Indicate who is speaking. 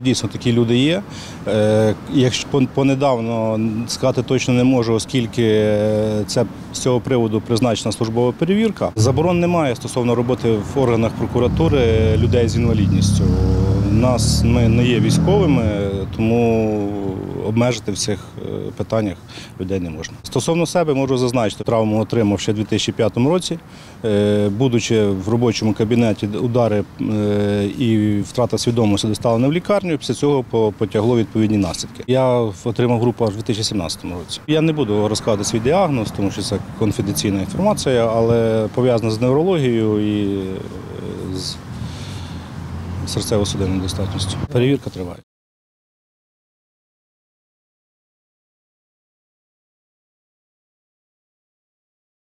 Speaker 1: Дійсно, такі люди є. Якщо понедавно сказати точно не можу, оскільки це з цього приводу призначена службова перевірка. Заборон немає стосовно роботи в органах прокуратури людей з інвалідністю. Ми не є військовими, тому обмежити в цих питаннях людей не можна. Стосовно себе можу зазначити, травму отримав ще у 2005 році. Будучи в робочому кабінеті, удари і втрата свідомості доставлені в лікарню, після цього потягло відповідні наслідки. Я отримав групу аж у 2017 році. Я не буду розказувати свій діагноз, тому що це конфіденційна інформація, але пов'язана з неврологією і з серцево-судинною недостатністю. Перевірка триває.